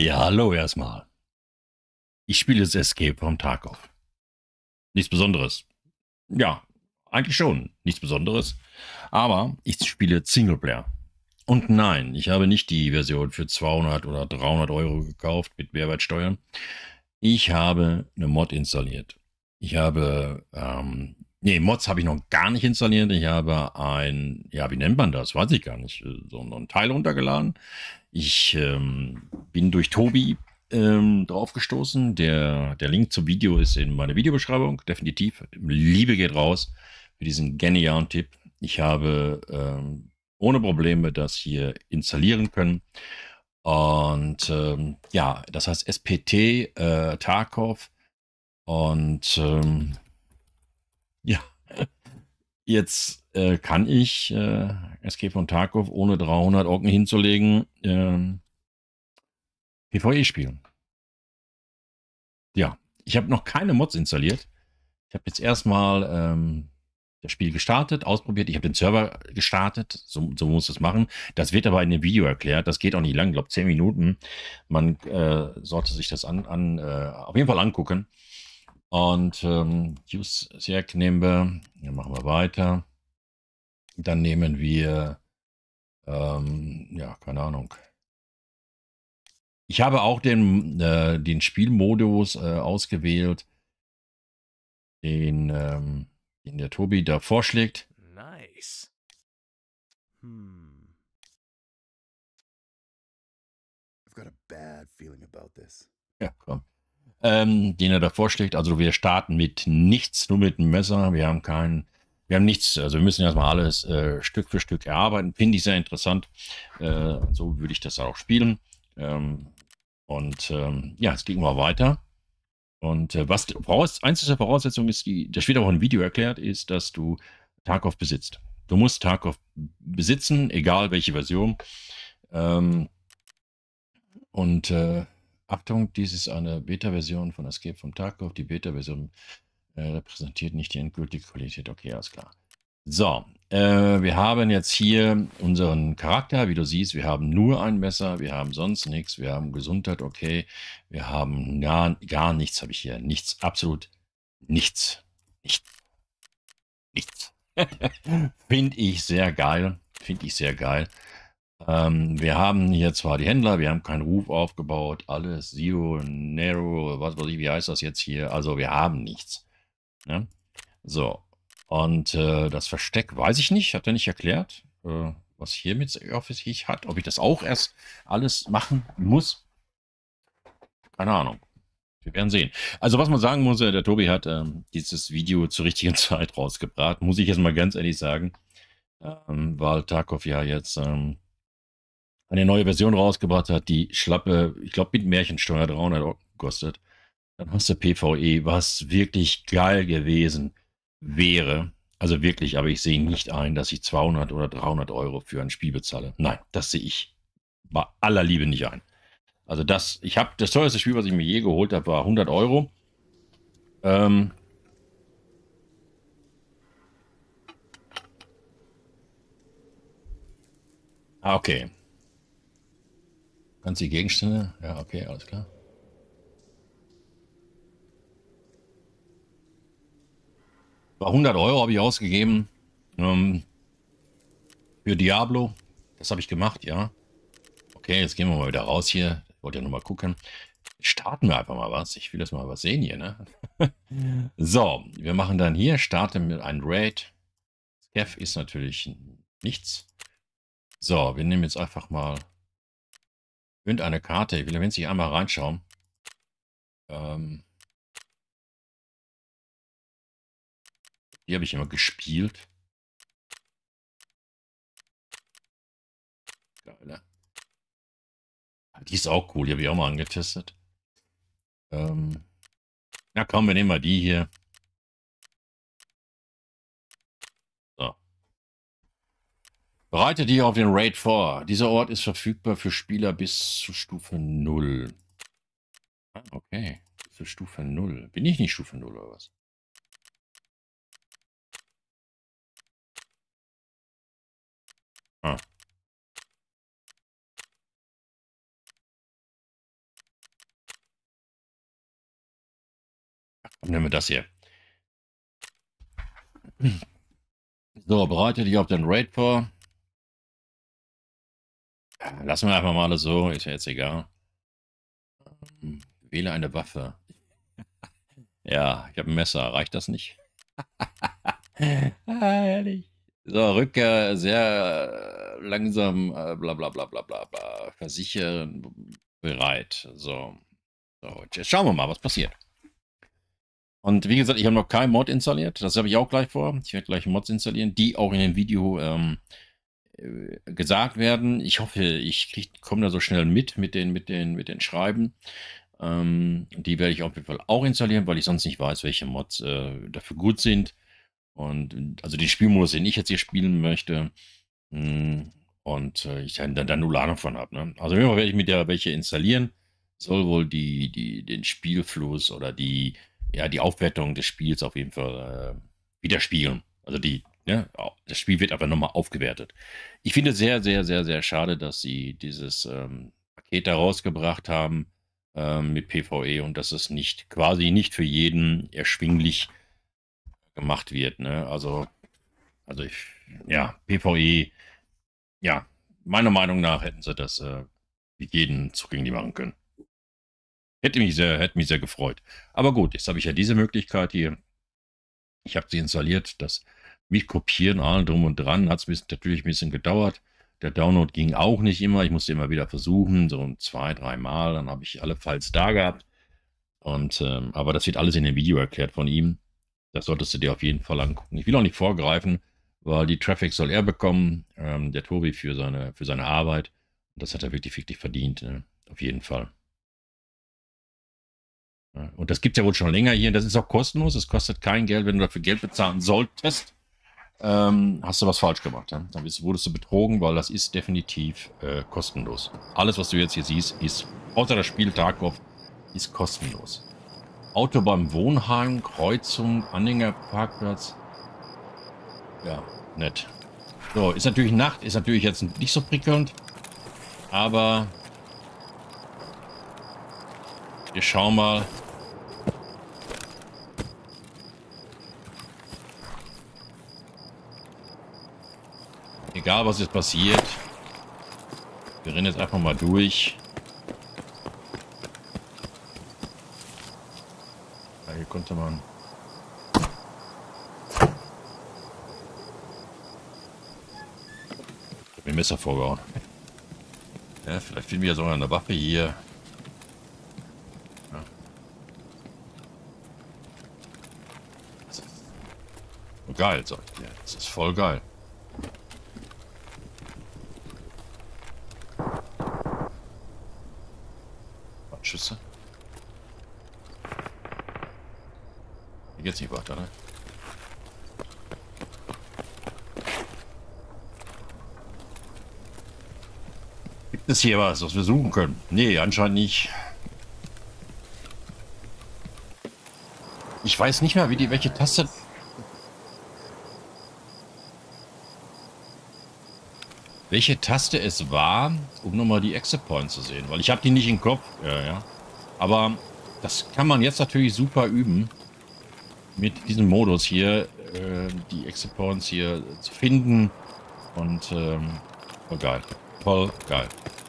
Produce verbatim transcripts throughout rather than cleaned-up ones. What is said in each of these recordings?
Ja, hallo erstmal. Ich spiele jetzt Escape from Tarkov. Nichts Besonderes. Ja, eigentlich schon. Nichts Besonderes. Aber ich spiele Singleplayer. Und nein, ich habe nicht die Version für zweihundert oder dreihundert Euro gekauft mit Mehrwertsteuern. Ich habe eine Mod installiert. Ich habe, ähm, nee, Mods habe ich noch gar nicht installiert. Ich habe ein, ja, wie nennt man das? Weiß ich gar nicht. So ein Teil runtergeladen. Ich ähm, bin durch Tobi ähm, draufgestoßen. Der, der Link zum Video ist in meiner Videobeschreibung. Definitiv. Liebe geht raus für diesen genialen Tipp. Ich habe ähm, ohne Probleme das hier installieren können. Und ähm, ja, das heißt S P T äh, Tarkov. Und ähm, ja, jetzt äh, kann ich äh, Escape von Tarkov ohne dreihundert Orken hinzulegen ähm, PvE spielen. Ja, ich habe noch keine Mods installiert. Ich habe jetzt erstmal ähm, das Spiel gestartet, ausprobiert. Ich habe den Server gestartet. So, so muss es machen. Das wird aber in dem Video erklärt. Das geht auch nicht lang, ich glaube zehn Minuten. Man äh, sollte sich das an, an äh, auf jeden Fall angucken. Und ähm, Use Serk nehmen wir. Dann machen wir weiter. Dann nehmen wir, ähm, ja, keine Ahnung. Ich habe auch den, äh, den Spielmodus äh, ausgewählt, den, ähm, den der Tobi da vorschlägt. Nice. Hmm. I've got a bad feeling about this. Ja, komm. Ähm, den er da vorschlägt. Also wir starten mit nichts, nur mit einem Messer. Wir haben keinen, wir haben nichts. Also wir müssen erstmal alles äh, Stück für Stück erarbeiten. Finde ich sehr interessant. Äh, so würde ich das auch spielen. Ähm, und ähm, ja, jetzt gehen wir weiter. Und äh, was voraus, einzige Voraussetzung ist, die, das wird auch im Video erklärt, ist, dass du Tarkov besitzt. Du musst Tarkov besitzen, egal welche Version. Ähm, und äh, Achtung, dies ist eine Beta-Version von Escape from Tarkov. Die Beta-Version äh, repräsentiert nicht die endgültige Qualität. Okay, alles klar. So, äh, wir haben jetzt hier unseren Charakter. Wie du siehst, wir haben nur ein Messer, wir haben sonst nichts, wir haben Gesundheit, okay. Wir haben gar, gar nichts, habe ich hier. Nichts, absolut nichts. Nichts. Nichts. Finde ich sehr geil. Finde ich sehr geil. Ähm, wir haben hier zwar die Händler, wir haben keinen Ruf aufgebaut, alles Zero, Nero, was weiß ich, wie heißt das jetzt hier? Also wir haben nichts. Ne? So, und äh, das Versteck weiß ich nicht, hat er nicht erklärt, äh, was hier mit auf sich hat, ob ich das auch erst alles machen muss. Keine Ahnung. Wir werden sehen. Also was man sagen muss, äh, der Tobi hat ähm, dieses Video zur richtigen Zeit rausgebracht, muss ich jetzt mal ganz ehrlich sagen, ähm, weil Tarkov ja jetzt ähm, eine neue Version rausgebracht hat, die schlappe, ich glaube mit Märchensteuer dreihundert Euro kostet. Dann hast du PvE, was wirklich geil gewesen wäre. Also wirklich, aber ich sehe nicht ein, dass ich zweihundert oder dreihundert Euro für ein Spiel bezahle. Nein, das sehe ich bei aller Liebe nicht ein. Also das, ich habe das teuerste Spiel, was ich mir je geholt habe, war hundert Euro. Ähm, ah, okay. Kannst du die Gegenstände? Ja, okay, alles klar. War hundert Euro habe ich ausgegeben ähm, für Diablo. Das habe ich gemacht, ja. Okay, jetzt gehen wir mal wieder raus hier. Ich wollte ja nur mal gucken. Starten wir einfach mal was. Ich will das mal was sehen hier, ne? So, wir machen dann hier, starten mit einem Raid. Scav ist natürlich nichts. So, wir nehmen jetzt einfach mal irgendeine Karte. Ich will winzig einmal reinschauen. Ähm, die habe ich immer gespielt. Geil, ne? Die ist auch cool, die habe ich auch mal angetestet. Ähm, na komm, wir nehmen mal die hier. So. Bereite dich auf den Raid vor. Dieser Ort ist verfügbar für Spieler bis zu Stufe null. Ah, okay. Für Stufe null. Bin ich nicht Stufe null oder was? Ah. Nehmen wir das hier. So, bereite dich auf den Raid vor. Lassen wir einfach mal alles so, ist ja jetzt egal. Wähle eine Waffe. Ja, ich habe ein Messer, reicht das nicht? ah, herrlich. So, Rückkehr sehr langsam, äh, bla bla bla bla bla bla, versichern, bereit. So. So, jetzt schauen wir mal, was passiert. Und wie gesagt, ich habe noch keinen Mod installiert. Das habe ich auch gleich vor. Ich werde gleich Mods installieren, die auch in dem Video ähm, äh, gesagt werden. Ich hoffe, ich komme da so schnell mit, mit den, mit den, mit den Schreiben. Ähm, die werde ich auf jeden Fall auch installieren, weil ich sonst nicht weiß, welche Mods äh, dafür gut sind. Und also den Spielmodus, den ich jetzt hier spielen möchte. Mh, und äh, ich dann, dann null Ahnung von habe. Ne? Also immer werde ich mit der welche installieren. Soll wohl die, die, den Spielfluss oder die, ja, die Aufwertung des Spiels auf jeden Fall äh, widerspiegeln. Also die, ja, das Spiel wird aber nochmal aufgewertet. Ich finde es sehr, sehr, sehr, sehr schade, dass sie dieses ähm, Paket da rausgebracht haben ähm, mit PvE und dass es nicht, quasi nicht für jeden erschwinglich gemacht wird. Ne? Also, also ich, ja, PvE, ja, meiner Meinung nach hätten sie das äh, für jeden zugänglich machen können. Hätte mich sehr, hätte mich sehr gefreut. Aber gut, jetzt habe ich ja diese Möglichkeit hier. Ich habe sie installiert. Das mit Kopieren, allen drum und dran, hat es natürlich ein bisschen gedauert. Der Download ging auch nicht immer. Ich musste immer wieder versuchen, so zwei, drei Mal. Dann habe ich alle Files da gehabt. Und, ähm, aber das wird alles in dem Video erklärt von ihm. Das solltest du dir auf jeden Fall angucken. Ich will auch nicht vorgreifen, weil die Traffic soll er bekommen, ähm, der Tobi, für seine, für seine Arbeit. Und das hat er wirklich, wirklich verdient. Ne? Auf jeden Fall. Und das gibt es ja wohl schon länger hier. Das ist auch kostenlos. Es kostet kein Geld. Wenn du dafür Geld bezahlen solltest, ähm, hast du was falsch gemacht. Ja? Dann bist, wurdest du betrogen, weil das ist definitiv äh, kostenlos. Alles, was du jetzt hier siehst, ist, außer das Spiel Tarkov, ist kostenlos. Auto beim Wohnheim, Kreuzung, Anhängerparkplatz. Ja, nett. So, ist natürlich Nacht, ist natürlich jetzt nicht so prickelnd, aber wir schauen mal. Egal, was jetzt passiert. Wir rennen jetzt einfach mal durch. Ja, hier konnte man... Ich hab mir ein Messer vorgehauen. Ja, vielleicht finden wir ja sogar eine Waffe hier. Ja. Das ist geil, sagt ihr. Das ist voll geil. Schüsse. Hier geht's nicht weiter, ne? Gibt es hier was, was wir suchen können? Nee, anscheinend nicht. Ich weiß nicht mehr, wie die, welche Taste... welche Taste es war, um nochmal die Exit Points zu sehen. Weil ich habe die nicht im Kopf. Ja, ja. Aber das kann man jetzt natürlich super üben. Mit diesem Modus hier, äh, die Exit Points hier zu finden. Und ähm, voll geil. Voll geil.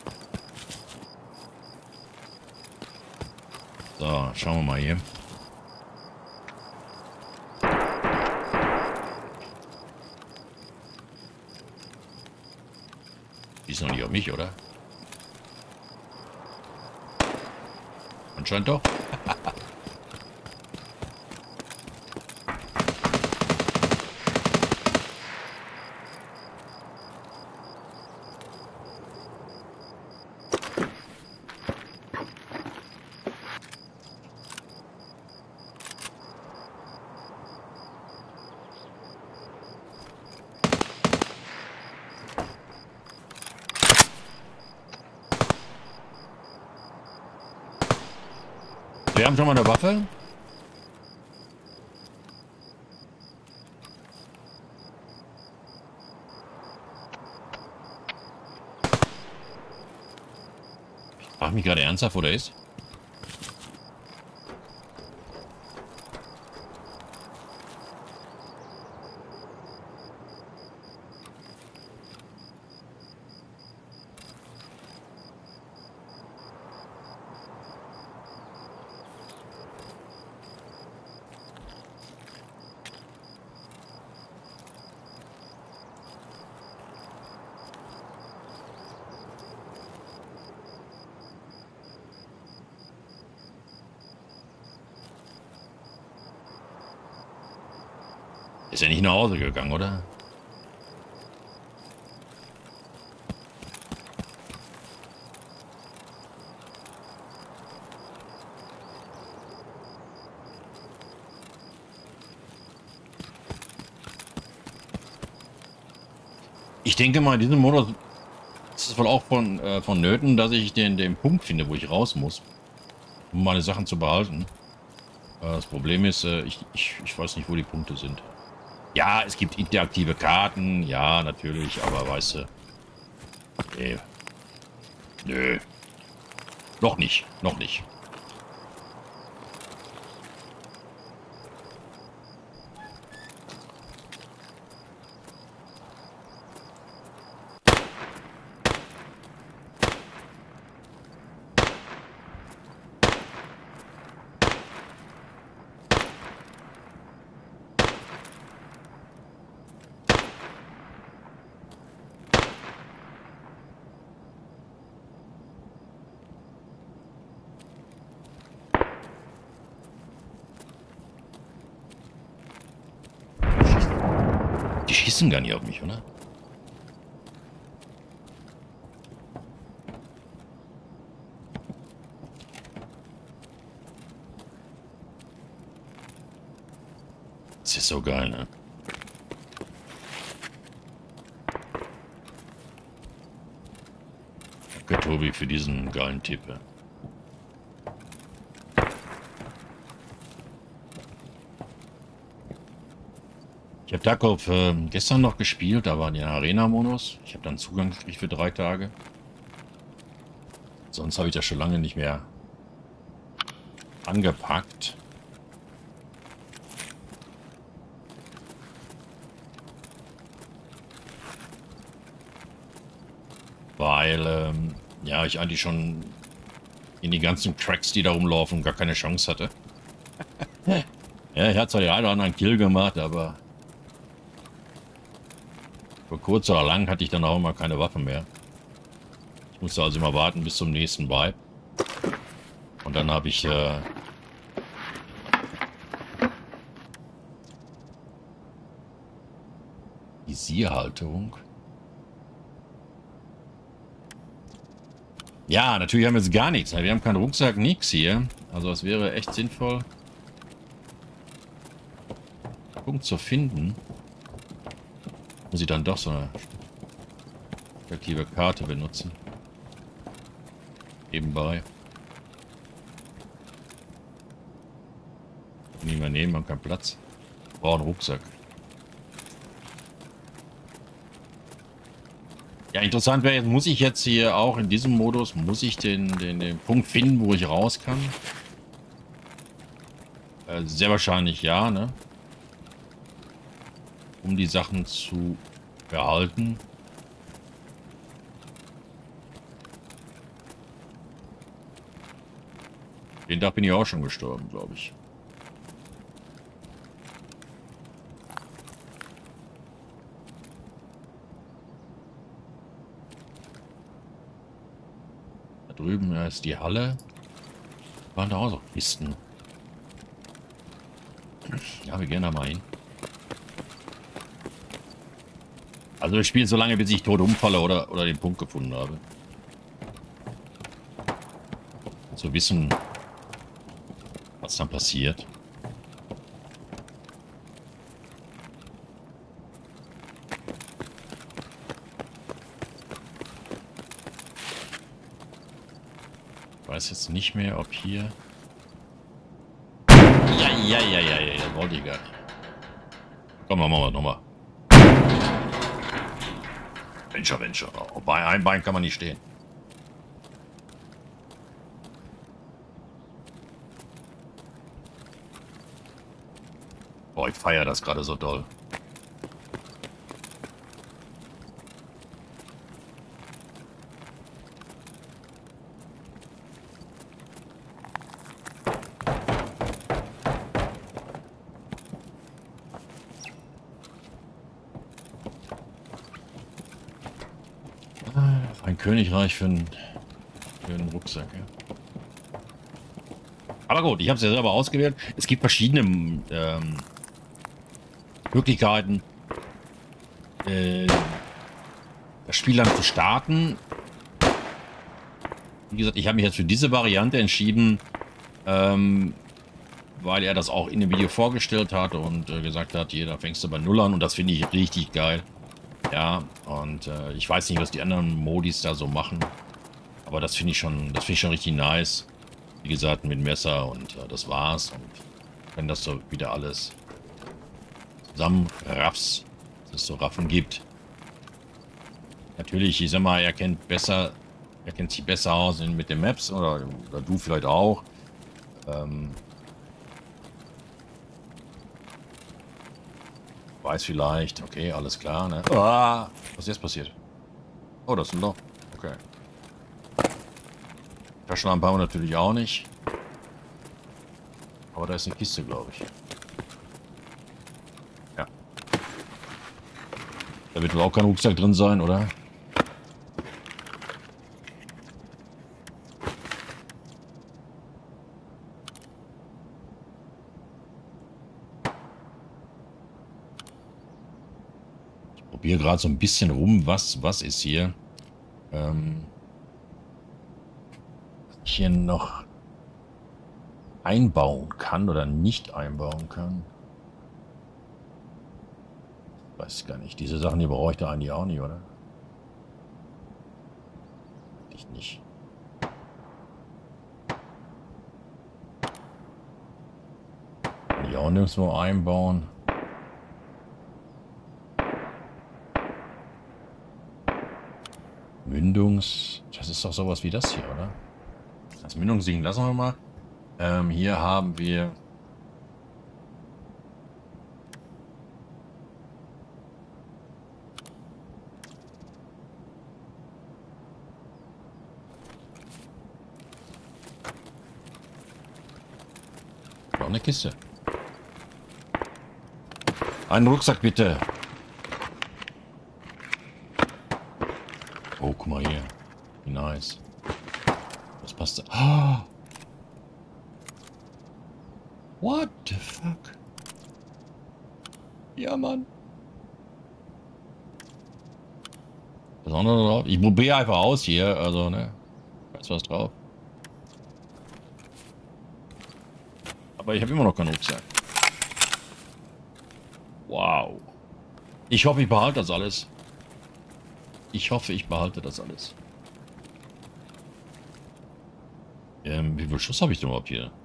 So, schauen wir mal hier. Die ist noch nicht auf mich, oder? Anscheinend doch. Wir haben schon mal eine Waffe. Ich frage mich gerade ernsthaft, wo der ist. Ist ja nicht nach Hause gegangen, oder? Ich denke mal, in diesem Modus ist es wohl auch von, äh, vonnöten, dass ich den, den Punkt finde, wo ich raus muss, um meine Sachen zu behalten. Äh, das Problem ist, äh, ich, ich, ich weiß nicht, wo die Punkte sind. Ja, es gibt interaktive Karten, ja, natürlich, aber weißt du, nee, nö, noch nicht, noch nicht. Die schießen gar nicht auf mich, oder? Das ist so geil, ne? Danke, Tobi, für diesen geilen Tipp. Ja. Ich habe Tarkov äh, gestern noch gespielt, da war der Arena-Modus. Ich habe dann Zugang gekriegt für drei Tage. Sonst habe ich das schon lange nicht mehr angepackt. Weil, ähm, ja, ich eigentlich schon in die ganzen Tracks, die da rumlaufen, gar keine Chance hatte. Ja, ich hatte zwar den einen oder anderen Kill gemacht, aber für kurz oder lang hatte ich dann auch immer keine Waffe mehr. Ich musste also immer warten bis zum nächsten Vibe. Und dann habe ich äh, Visierhalterung. Ja, natürlich haben wir jetzt gar nichts. Wir haben keinen Rucksack, nichts hier. Also es wäre echt sinnvoll, einen Punkt zu finden. Muss ich dann doch so eine aktive Karte benutzen. Nebenbei. Nie mehr nehmen, haben keinen Platz. Brauchen einen Rucksack. Ja, interessant wäre jetzt, muss ich jetzt hier auch in diesem Modus, muss ich den, den, den Punkt finden, wo ich raus kann? Äh, sehr wahrscheinlich ja, ne? Um die Sachen zu behalten. Den Tag bin ich auch schon gestorben, glaube ich. Da drüben ist die Halle. Waren da auch so Kisten. Ja, wir gehen da mal hin. Also ich spiele so lange, bis ich tot umfalle oder, oder den Punkt gefunden habe. Zu wissen, was dann passiert. Ich weiß jetzt nicht mehr, ob hier... Ja, ja, ja, ja, ja, das wollte ich gar nicht. Komm, machen wir nochmal. Venture, Venture. Bei einem Bein kann man nicht stehen. Boah, ich feiere das gerade so doll. Ein Königreich für einen, für einen Rucksack, ja. Aber gut, ich habe es ja selber ausgewählt. Es gibt verschiedene ähm, Möglichkeiten, äh, das Spiel dann zu starten. Wie gesagt, ich habe mich jetzt für diese Variante entschieden, ähm, weil er das auch in dem Video vorgestellt hat und äh, gesagt hat, hier, da fängst du bei Null an und das finde ich richtig geil. Ja, und äh, ich weiß nicht, was die anderen Modis da so machen, aber das finde ich schon, das finde ich schon richtig nice. Wie gesagt, mit Messer und äh, das war's. Und wenn das so wieder alles zusammenraffst, dass es so Raffen gibt. Natürlich, ich sag mal, er kennt besser, er kennt sich besser aus mit den Maps oder, oder du vielleicht auch. Ähm, weiß vielleicht, okay, alles klar, ne? Ah, was ist jetzt passiert? Oh, das ist ein Loch. Okay. Taschenlampe haben wir natürlich auch nicht. Aber da ist eine Kiste, glaube ich. Ja. Da wird wohl auch kein Rucksack drin sein, oder? Ich probiere gerade so ein bisschen rum, was, was ist hier. Ähm, was ich hier noch einbauen kann oder nicht einbauen kann. Weiß ich gar nicht. Diese Sachen, die brauche ich da eigentlich auch nicht, oder? Eigentlich nicht. Kann ich auch nirgendwo einbauen. Mündungs... Das ist doch sowas wie das hier, oder? Das Mündungsding lassen wir mal. Ähm, hier haben wir... Noch eine Kiste. Einen Rucksack bitte. Oh, guck mal hier. Wie nice. Was passt da? Oh. What the fuck? Ja, Mann. Was andere drauf? Ich probiere einfach aus hier. Also, ne? Da ist was drauf. Aber ich habe immer noch keinen Rucksack. Wow. Ich hoffe, ich behalte das alles. Ich hoffe, ich behalte das alles. Ähm, wie viel Schuss habe ich denn überhaupt hier?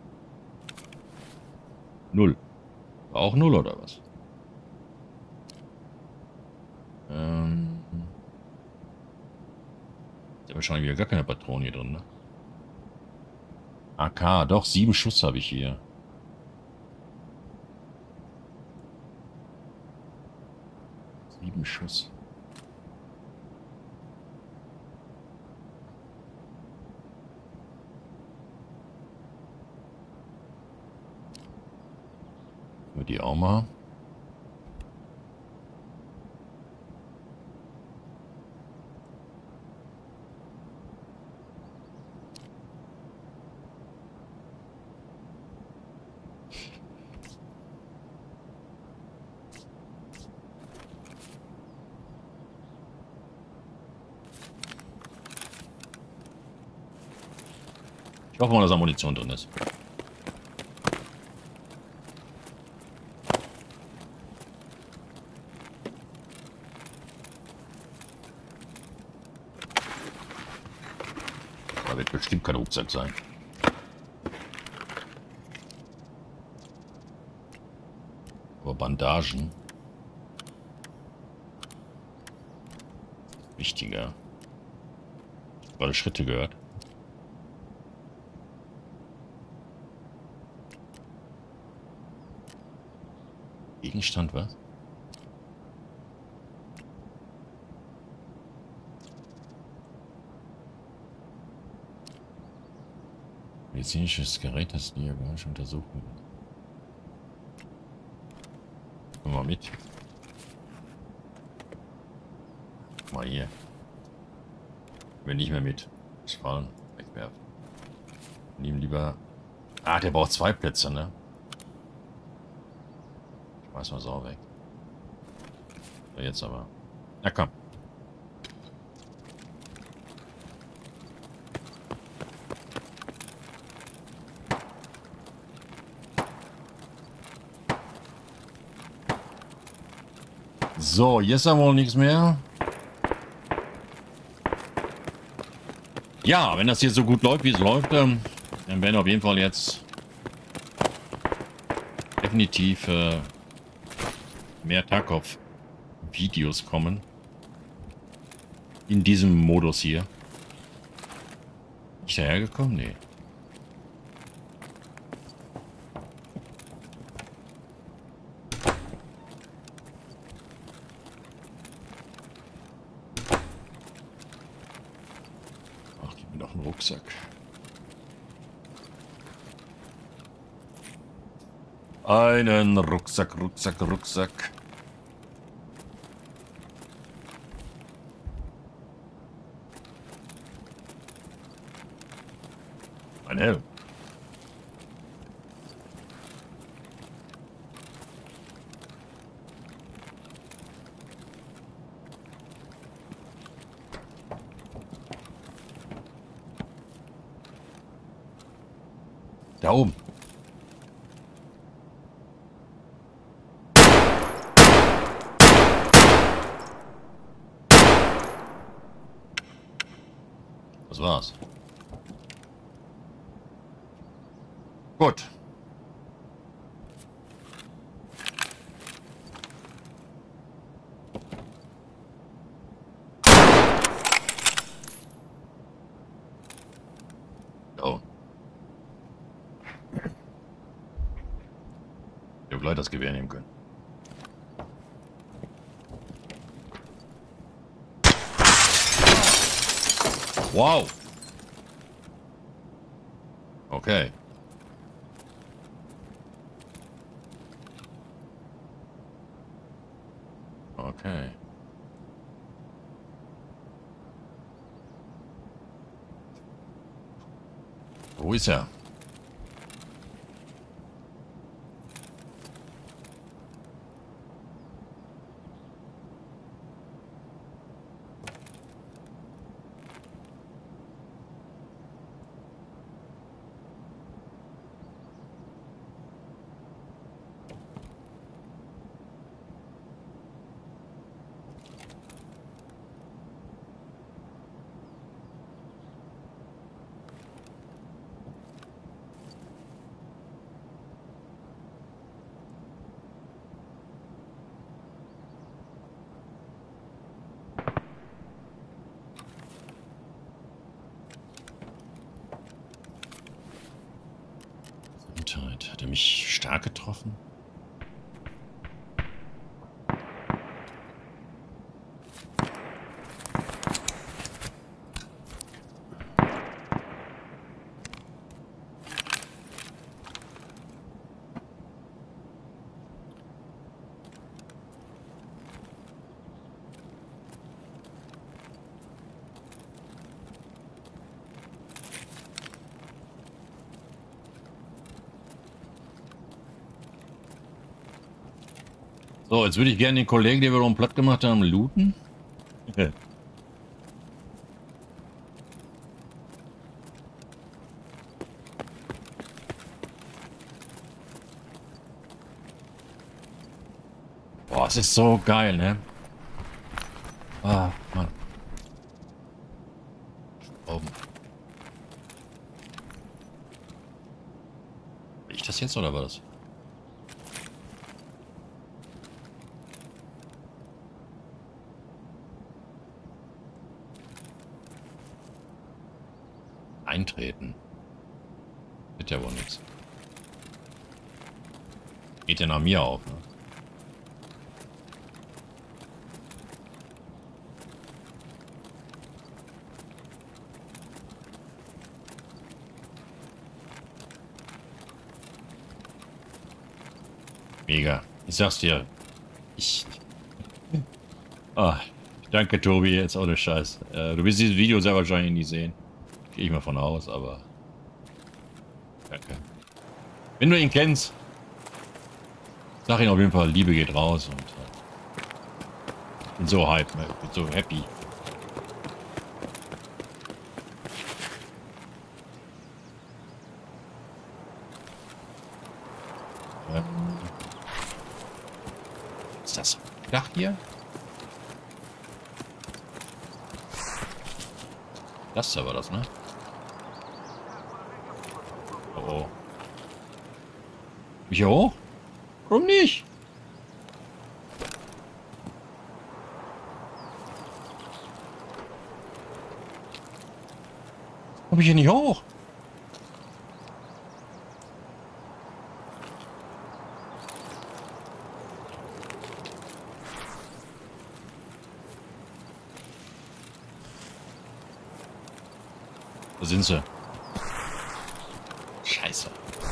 Null. War auch null oder was? Ähm. Ist ja wahrscheinlich wieder gar keine Patronen hier drin, ne? A K, doch, sieben Schuss habe ich hier. Sieben Schuss. Über die auch mal. Ich hoffe mal, dass da Munition drin ist. Da wird bestimmt kein Rucksack sein. Aber Bandagen. Wichtiger. Ich habe gerade Schritte gehört. Gegenstand, was? Medizinisches Gerät, das diagnostisch untersuchen. Komm mal mit. Mal hier. Wenn nicht mehr mit. Fallen, wegwerfen. Nehmen lieber. Ah, der braucht zwei Plätze, ne? Weiß man auch weg. So, jetzt aber. Na komm. So, jetzt haben wir wohl nichts mehr. Ja, wenn das hier so gut läuft, wie es läuft, ähm, dann werden auf jeden Fall jetzt definitiv äh, mehr Tarkov-Videos kommen. In diesem Modus hier. Ist der hergekommen? Nee. Ach, gib mir doch einen Rucksack. Einen Rucksack, Rucksack, Rucksack. Ein Helm. Da oben. Das war's. Gut. Oh. Ich habe gleich das Gewehr nehmen können. Wow. Okay. Okay. Wo ist er? Hat er mich stark getroffen? So, jetzt würde ich gerne den Kollegen, den wir noch platt gemacht haben, looten. Okay. Boah, es ist so geil, ne? Ah, Mann. Oben. Bin ich das jetzt oder war das? Eintreten. Wird ja wohl nichts. Geht ja nach mir auf, ne? Mega. Ich sag's dir. Ich. Ah, danke, Tobi. Jetzt ohne Scheiß. Äh, du wirst dieses Video sehr wahrscheinlich nie sehen. Gehe ich mal von aus, aber. Danke. Wenn du ihn kennst. Sag ihnen auf jeden Fall, Liebe geht raus und äh, bin so hype, ne? Bin so happy. Ähm, ist das Dach hier? Das da war das, ne? Oh, oh. Mich hier hoch? Warum nicht? Komm ich hier nicht hoch? Da sind sie. Scheiße.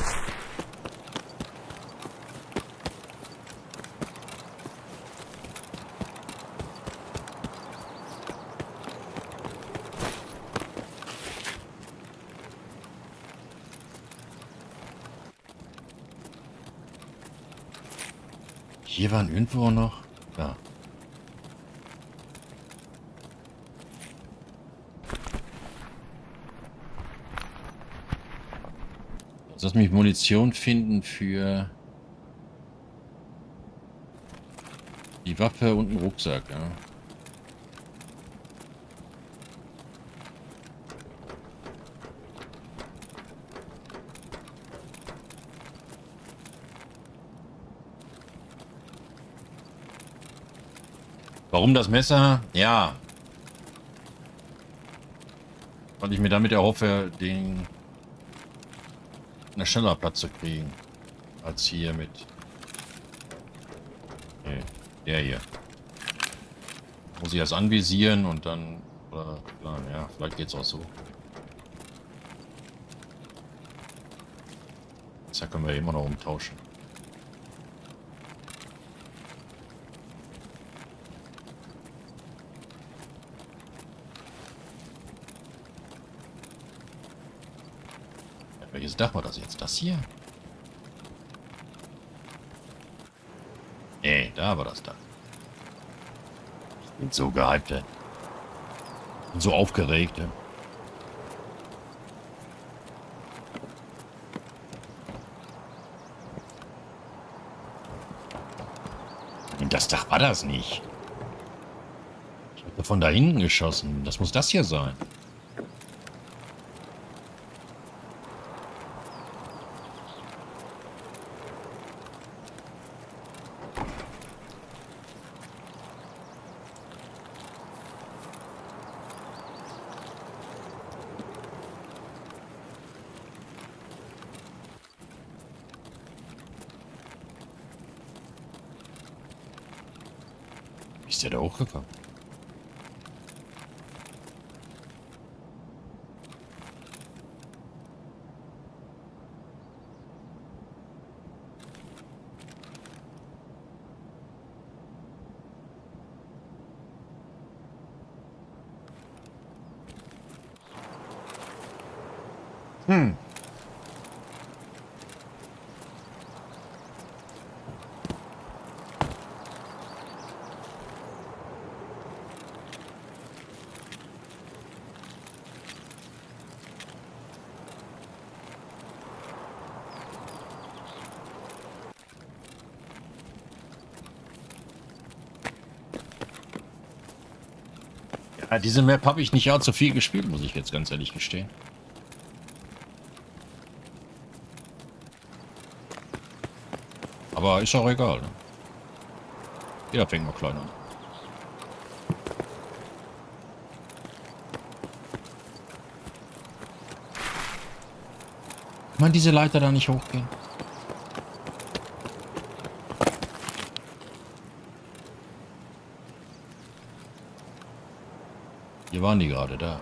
Hier waren irgendwo noch. Da. Lass mich Munition finden für die Waffe und einen Rucksack, ja. Warum das Messer? Ja. Weil ich mir damit erhoffe, den schneller Platz zu kriegen. Als hier mit. Nee, der hier. Muss ich das anvisieren und dann. Oder, ja, vielleicht geht's auch so. Da können wir immer noch umtauschen. Welches Dach war das jetzt? Das hier? Nee, da war das Dach. Ich bin so gehypt, ey. Bin so aufgeregt, ey. Und das Dach war das nicht. Ich habe von da hinten geschossen. Das muss das hier sein. Ist der da hochgekommen? Hm. Ja, diese Map habe ich nicht allzu viel gespielt, muss ich jetzt ganz ehrlich gestehen. Aber ist auch egal. Ne? Jeder fängt mal klein an. Kann man diese Leiter da nicht hochgehen? Hier waren die gerade da.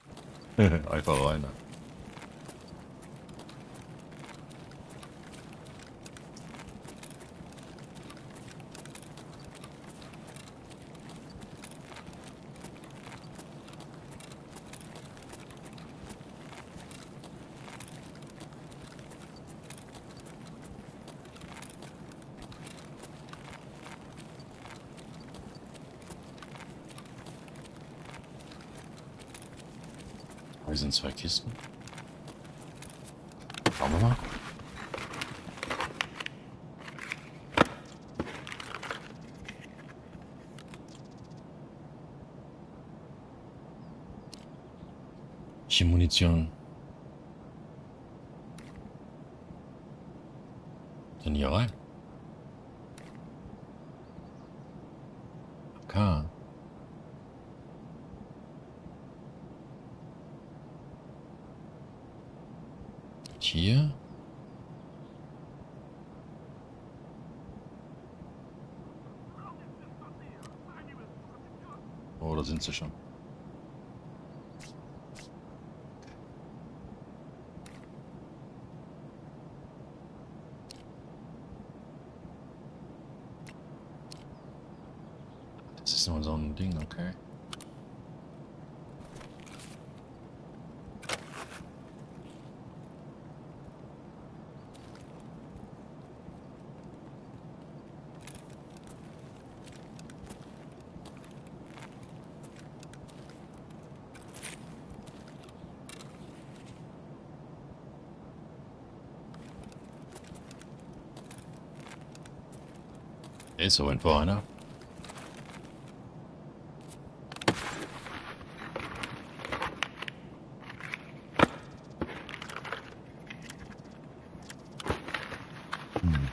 Einfach rein. Hier sind zwei Kisten. Schauen wir mal. Welche Munition? Denn hier rein? Okay. Hier? Oh, da sind sie schon. Das ist nur so ein Ding, okay. Ist so ein Vorhiner. Hm.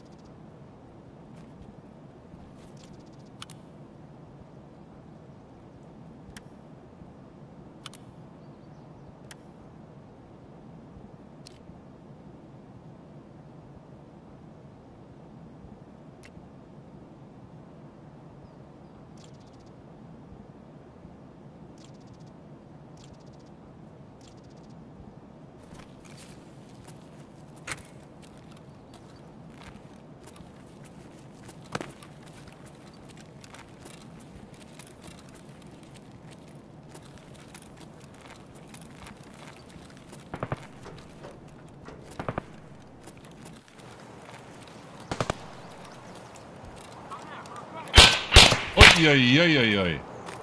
Uiuiuiui.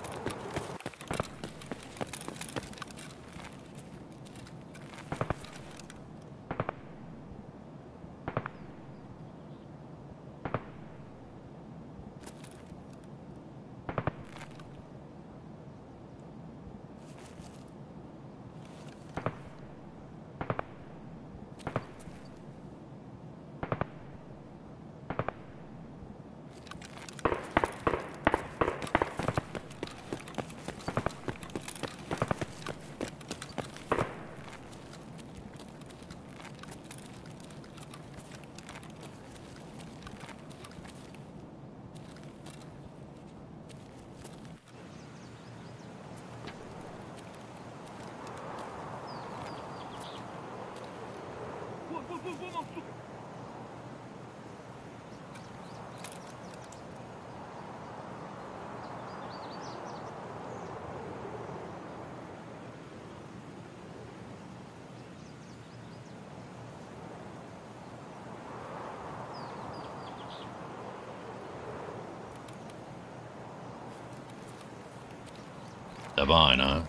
Da war einer.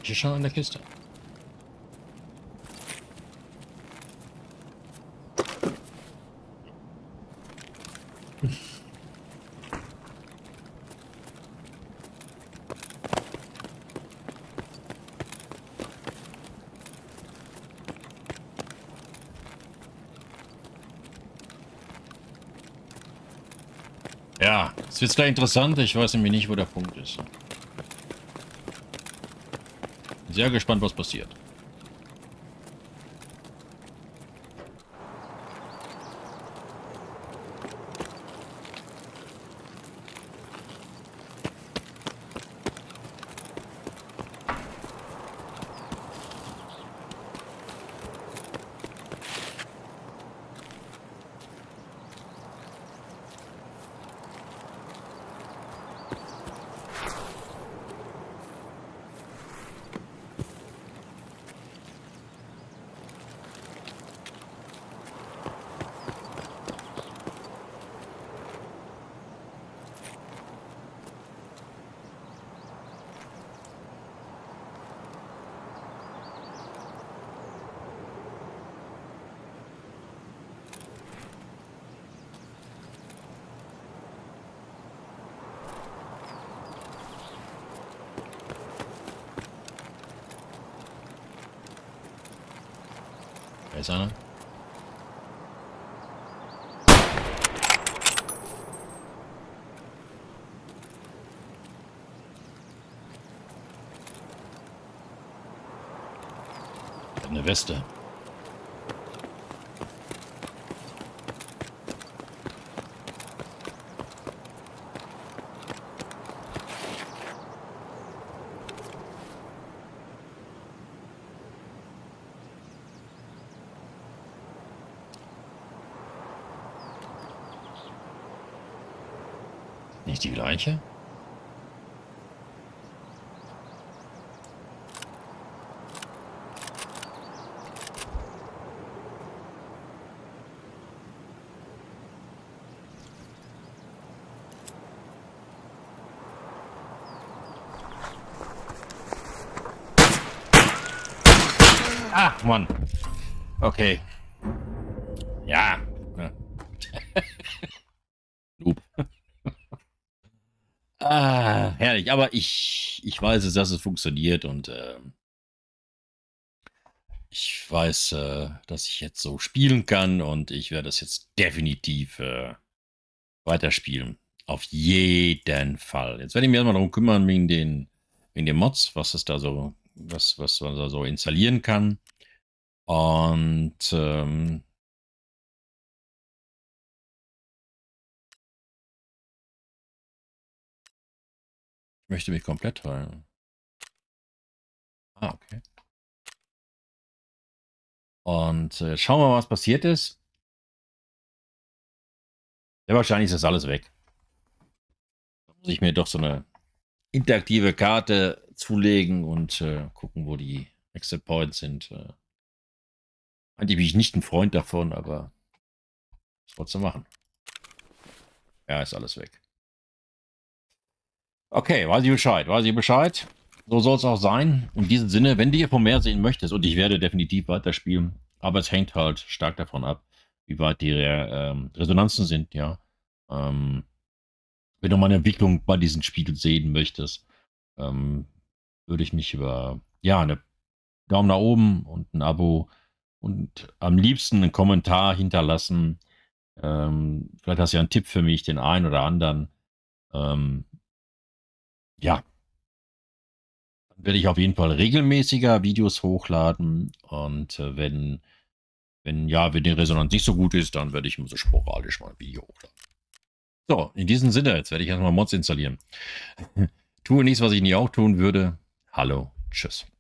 Leiche schon in der Kiste? Ja, es wird gleich interessant. Ich weiß nämlich nicht, wo der Punkt ist. Sehr gespannt, was passiert. Da ist einer. Eine Weste. Nicht die gleiche? Ach, Mann. Okay. Ja. Noob. Ah, herrlich. Aber ich, ich weiß es, dass es funktioniert und äh, ich weiß, äh, dass ich jetzt so spielen kann und ich werde es jetzt definitiv äh, weiterspielen. Auf jeden Fall. Jetzt werde ich mich erstmal darum kümmern wegen den, wegen den Mods, was es da so, was, was man da so installieren kann. Und ähm, ich möchte mich komplett teilen. Ah, okay. Und äh, schauen wir mal, was passiert ist. Ja, wahrscheinlich ist das alles weg. Da muss ich mir doch so eine interaktive Karte zulegen und äh, gucken, wo die Exit Points sind. Äh, eigentlich bin ich nicht ein Freund davon, aber was wolltest du machen? Ja, ist alles weg. Okay, weiß ich Bescheid, weiß ich Bescheid. So soll es auch sein. In diesem Sinne, wenn du hiervon mehr sehen möchtest, und ich werde definitiv weiterspielen, aber es hängt halt stark davon ab, wie weit die ähm, Resonanzen sind, ja. Ähm, wenn du meine Entwicklung bei diesem Spiel sehen möchtest, ähm, würde ich mich über, ja, eine Daumen nach oben und ein Abo und am liebsten einen Kommentar hinterlassen. Ähm, vielleicht hast du ja einen Tipp für mich, den einen oder anderen. Ähm, ja, dann werde ich auf jeden Fall regelmäßiger Videos hochladen und äh, wenn, wenn, ja, wenn die Resonanz nicht so gut ist, dann werde ich so sporadisch mal ein Video hochladen. So, in diesem Sinne, jetzt werde ich erstmal Mods installieren. Tue nichts, was ich nie auch tun würde. Hallo, tschüss.